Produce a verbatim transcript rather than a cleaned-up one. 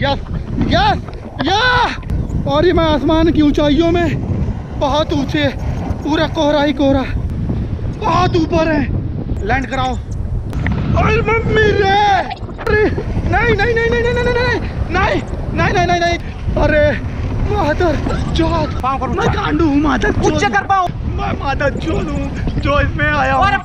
Yes yes या। और ये मैं आसमान की ऊंचाइयों में, बहुत ऊंचे, पूरा कोहरा ही कोहरा, बहुत ऊपर है। लैंड कराओ। अरे मम्मी रे, अरे नहीं नहीं नहीं नहीं नहीं नहीं नहीं नहीं नहीं नहीं नहीं नहीं, अरे मादर चौथ, मैं गांडू हूँ मादर चौथ, कर पाऊँ मैं मादर चौथ हूँ जो इसमें आया हूँ।